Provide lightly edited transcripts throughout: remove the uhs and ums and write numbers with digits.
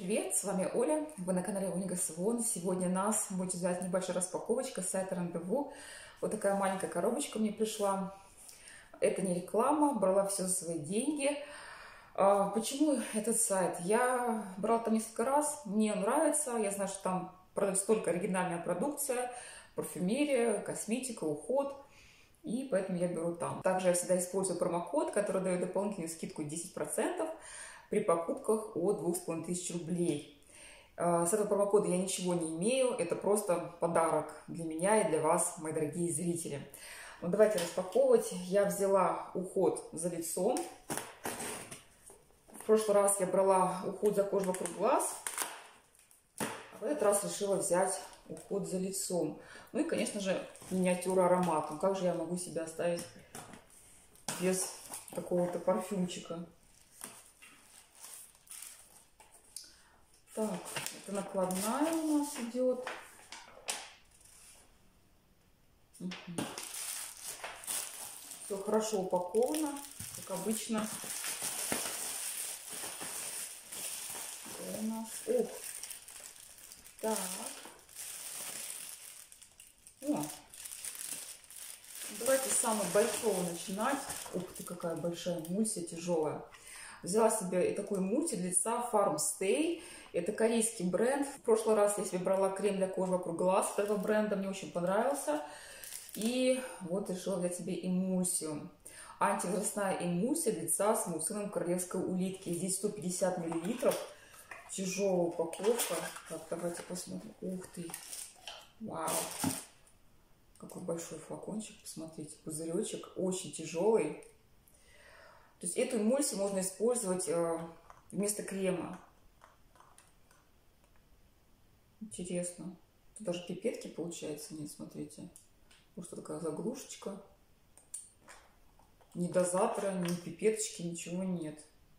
привет! С вами Оля, вы на канале Ольга Свон. Сегодня нас будет ждать небольшая распаковочка с сайта Рандеву. Вот такая маленькая коробочка мне пришла. Это не реклама, брала все за свои деньги. Почему этот сайт? Я брала там несколько раз, мне нравится. Я знаю, что там продается только оригинальная продукция, парфюмерия, косметика, уход. И поэтому я беру там. Также я всегда использую промокод, который дает дополнительную скидку 10% при покупках от 2500 рублей. С этого промокода я ничего не имею, это просто подарок для меня и для вас, мои дорогие зрители. Ну, давайте распаковывать. Я взяла уход за лицом. В прошлый раз я брала уход за кожу вокруг глаз, а в этот раз решила взять уход за лицом. Ну и, конечно же, миниатюра аромат. Ну как же я могу себя оставить без такого-то парфюмчика? Так, это накладная у нас идет. Все хорошо упаковано, как обычно. Это у нас... Ух! Так. О. Давайте с самого большого начинать. Ух ты, какая большая эмульсия, тяжелая. Взяла себе и такой эмульсий для лица Farm Stay. Это корейский бренд. В прошлый раз я себе брала крем для кожи вокруг глаз этого бренда. Мне очень понравился. И вот решила взять себе эмульсию. Антивозрастная эмульсия для лица с муцином королевской улитки. Здесь 150 мл. Тяжелая упаковка. Так, давайте посмотрим. Ух ты. Вау. Какой большой флакончик. Посмотрите, пузыречек. Очень тяжелый. То есть эту эмульсию можно использовать вместо крема. Интересно. Тут даже пипетки, получается, нет, смотрите. Вот что такая заглушечка. Ни дозатора, ни пипеточки, ничего нет.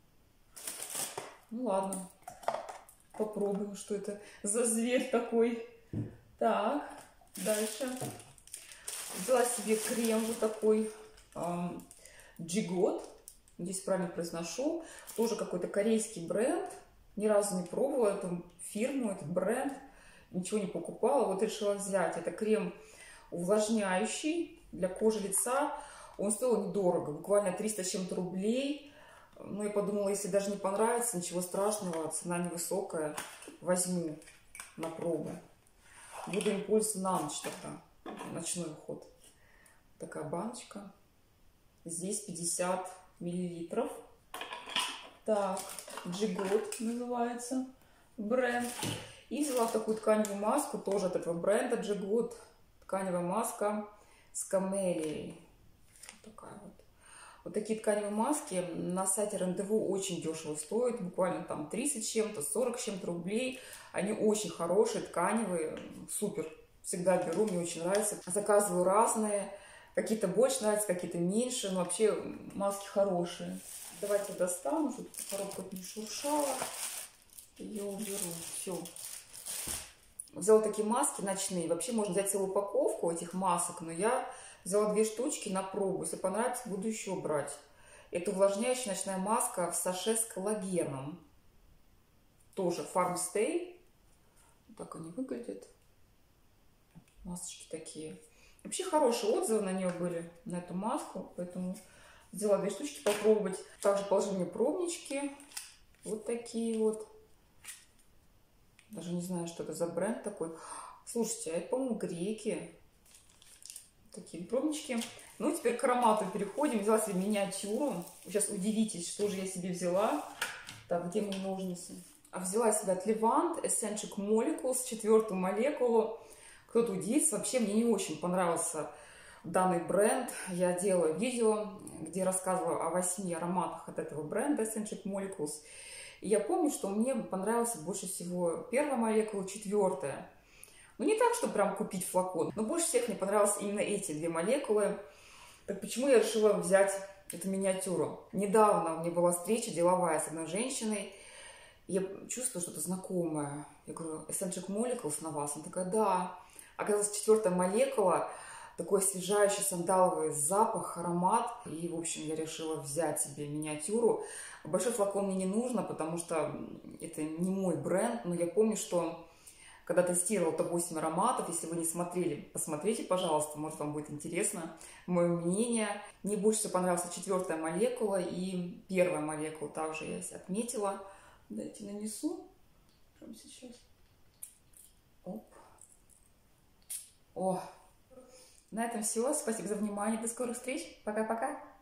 Ну ладно. Попробуем, что это за зверь такой. Так, дальше. Взяла себе крем вот такой. Джигот. Здесь правильно произношу. Тоже какой-то корейский бренд. Ни разу не пробовала эту фирму, этот бренд. Ничего не покупала. Вот решила взять. Это крем увлажняющий для кожи лица. Он стоил недорого. Буквально 300 с чем-то рублей. Ну, я подумала, если даже не понравится, ничего страшного. Цена невысокая. Возьму на пробу. Буду им пользоваться на ночь тогда. Ночной уход. Такая баночка. Здесь 50 миллилитров. Так, Джигот называется бренд. И взяла такую тканевую маску, тоже от этого бренда Джигот. Тканевая маска с камелией. Вот такая вот. Вот такие тканевые маски на сайте Рандеву очень дешево стоят. Буквально там 30 с чем-то, 40 с чем-то рублей. Они очень хорошие, тканевые. Супер. Всегда беру, мне очень нравится. Заказываю разные. Какие-то больше нравятся, какие-то меньше. Но вообще маски хорошие. Давайте достану, чтобы коробка не шуршала. Ее уберу. Все. Взяла такие маски ночные. Вообще можно взять целую упаковку этих масок. Но я взяла 2 штучки на пробу. Если понравится, буду еще брать. Это увлажняющая ночная маска в саше с коллагеном. Тоже Farm Stay. Вот так они выглядят. Масочки такие. Вообще хорошие отзывы на нее были, на эту маску. Поэтому взяла 2 штучки попробовать. Также положила мне пробнички. Вот такие вот. Даже не знаю, что это за бренд такой. Слушайте, а это, по-моему, греки. Такие пробнички. Ну, теперь к аромату переходим. Взяла себе миниатюру. Вы сейчас удивитесь, что же я себе взяла. Так, где мои ножницы? А взяла себе от Levant Essential Molecules, 4-ю молекулу. Кто-то удивится. Вообще, мне не очень понравился данный бренд. Я делала видео, где рассказывала о 8 ароматах от этого бренда Essential Molecules. И я помню, что мне понравился больше всего 1-я молекула, 4-я. Ну, не так, чтобы прям купить флакон, но больше всех мне понравились именно эти 2 молекулы. Так почему я решила взять эту миниатюру? Недавно у меня была встреча деловая с одной женщиной. Я чувствую что-то знакомое. Я говорю, Essential Molecules на вас? Она такая, да. Оказывается, 4-я молекула такой освежающий сандаловый запах, аромат. И, в общем, я решила взять себе миниатюру. Большой флакон мне не нужно, потому что это не мой бренд. Но я помню, что когда тестировала топ-8 ароматов, если вы не смотрели, посмотрите, пожалуйста, может, вам будет интересно мое мнение. Мне больше всего понравилась 4-я молекула и 1-я молекула. Также я себе отметила. Дайте нанесу. Прямо сейчас. Оп. О, на этом все. Спасибо за внимание. До скорых встреч. Пока-пока.